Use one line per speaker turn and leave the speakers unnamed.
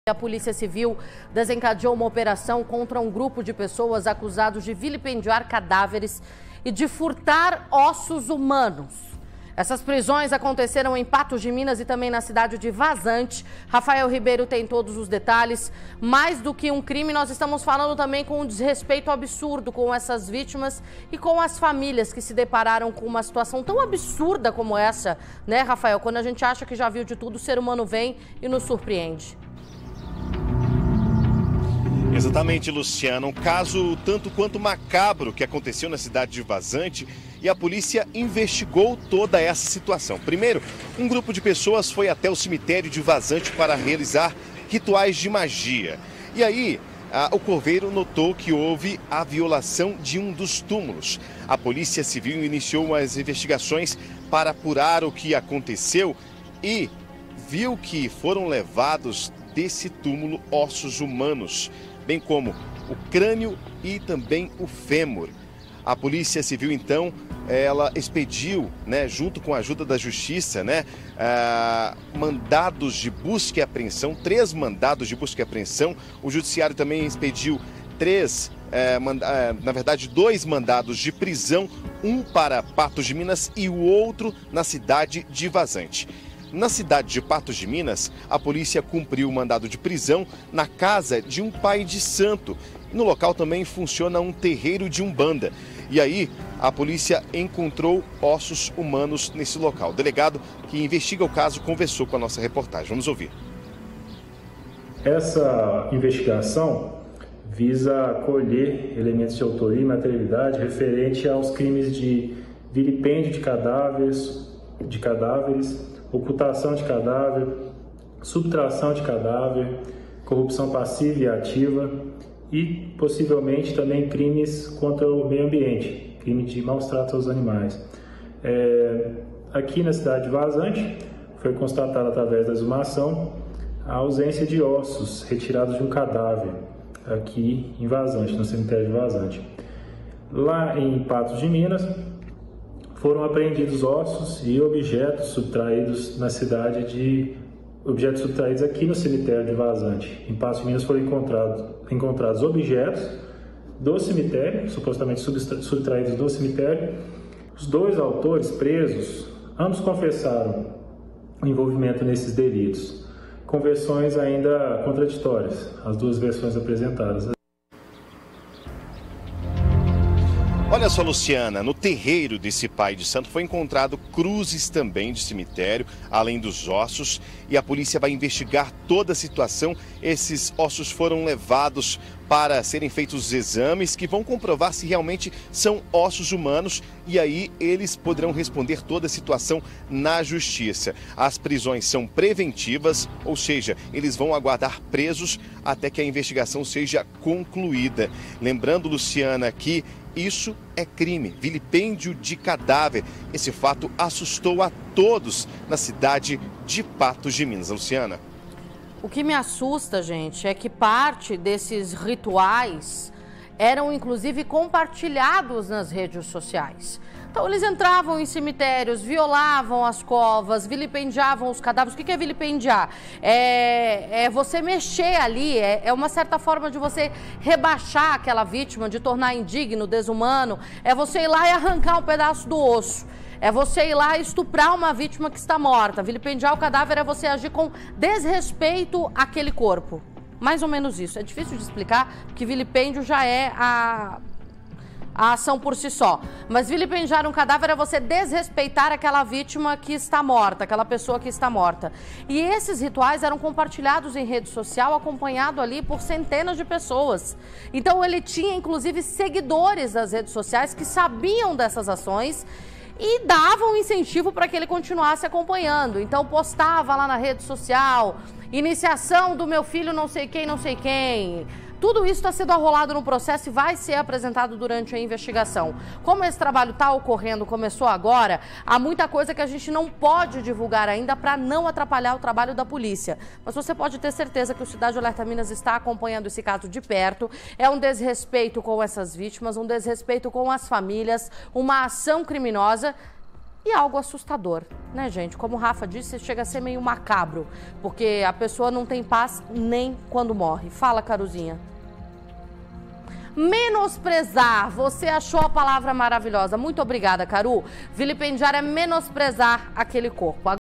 A Polícia Civil desencadeou uma operação contra um grupo de pessoas acusados de vilipendiar cadáveres e de furtar ossos humanos. Essas prisões aconteceram em Patos de Minas e também na cidade de Vazante. Rafael Ribeiro tem todos os detalhes. Mais do que um crime, nós estamos falando também com um desrespeito absurdo com essas vítimas e com as famílias que se depararam com uma situação tão absurda como essa, né, Rafael? Quando a gente acha que já viu de tudo, o ser humano vem e nos surpreende.
Exatamente, Luciana. Um caso tanto quanto macabro que aconteceu na cidade de Vazante e a polícia investigou toda essa situação. Primeiro, um grupo de pessoas foi até o cemitério de Vazante para realizar rituais de magia. E aí, o coveiro notou que houve a violação de um dos túmulos. A Polícia Civil iniciou as investigações para apurar o que aconteceu e viu que foram levados desse túmulo ossos humanos, bem como o crânio e também o fêmur. A Polícia Civil, então, ela expediu, junto com a ajuda da Justiça, mandados de busca e apreensão, 3 mandados de busca e apreensão. O Judiciário também expediu 2 mandados de prisão, um para Patos de Minas e o outro na cidade de Vazante. Na cidade de Patos de Minas, a polícia cumpriu o mandado de prisão na casa de um pai de santo. No local também funciona um terreiro de umbanda. E aí, a polícia encontrou ossos humanos nesse local. O delegado que investiga o caso conversou com a nossa reportagem. Vamos ouvir.
Essa investigação visa colher elementos de autoria e materialidade referente aos crimes de vilipêndio de cadáveres, ocultação de cadáver, subtração de cadáver, corrupção passiva e ativa e possivelmente também crimes contra o meio ambiente, crime de maus tratos aos animais. Aqui na cidade de Vazante foi constatada através da exumação a ausência de ossos retirados de um cadáver aqui em Vazante, no cemitério de Vazante. Lá em Patos de Minas foram apreendidos ossos e objetos subtraídos na cidade objetos subtraídos aqui no cemitério de Vazante. Em Patos de Minas foram encontrados objetos do cemitério, supostamente subtraídos do cemitério. Os 2 autores presos, ambos confessaram o envolvimento nesses delitos, com versões ainda contraditórias, as 2 versões apresentadas.
Olha só, Luciana, no terreiro desse pai de santo foi encontrado cruzes também de cemitério, além dos ossos, e a polícia vai investigar toda a situação. Esses ossos foram levados para serem feitos os exames que vão comprovar se realmente são ossos humanos e aí eles poderão responder toda a situação na justiça. As prisões são preventivas, ou seja, eles vão aguardar presos até que a investigação seja concluída. Lembrando, Luciana, que isso é crime, vilipêndio de cadáver. Esse fato assustou a todos na cidade de Patos de Minas. Luciana.
O que me assusta, gente, é que parte desses rituais eram inclusive compartilhados nas redes sociais. Então eles entravam em cemitérios, violavam as covas, vilipendiavam os cadáveres. O que é vilipendiar? É você mexer ali, é uma certa forma de você rebaixar aquela vítima, de tornar indigno, desumano. É você ir lá e arrancar um pedaço do osso. É você ir lá e estuprar uma vítima que está morta. Vilipendiar o cadáver é você agir com desrespeito àquele corpo. Mais ou menos isso. É difícil de explicar, porque vilipêndio já é a ação por si só. Mas vilipendiar um cadáver é você desrespeitar aquela vítima que está morta, aquela pessoa que está morta. E esses rituais eram compartilhados em rede social, acompanhado ali por centenas de pessoas. Então ele tinha inclusive seguidores das redes sociais que sabiam dessas ações e davam incentivo para que ele continuasse acompanhando. Então postava lá na rede social, iniciação do meu filho não sei quem, não sei quem. Tudo isso está sendo arrolado no processo e vai ser apresentado durante a investigação. Como esse trabalho está ocorrendo, começou agora, há muita coisa que a gente não pode divulgar ainda para não atrapalhar o trabalho da polícia. Mas você pode ter certeza que o Cidade Alerta Minas está acompanhando esse caso de perto. É um desrespeito com essas vítimas, um desrespeito com as famílias, uma ação criminosa e algo assustador, né, gente? Como o Rafa disse, chega a ser meio macabro, porque a pessoa não tem paz nem quando morre. Fala, Caruzinha. Menosprezar, você achou a palavra maravilhosa. Muito obrigada, Caru. Vilipendiar é menosprezar aquele corpo.